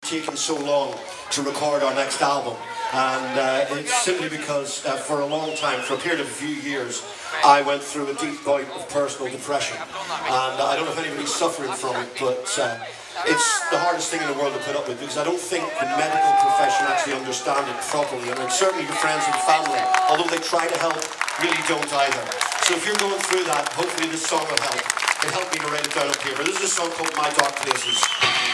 Taken so long to record our next album, and it's simply because for a long time, for a period of a few years, I went through a deep bout of personal depression, and I don't know if anybody's suffering from it, but it's the hardest thing in the world to put up with, because I don't think the medical profession actually understand it properly, and certainly your friends and family, although they try to help, really don't either. So if you're going through that, hopefully this song will help. It helped me to write it down up here, but this is a song called My Dark Places.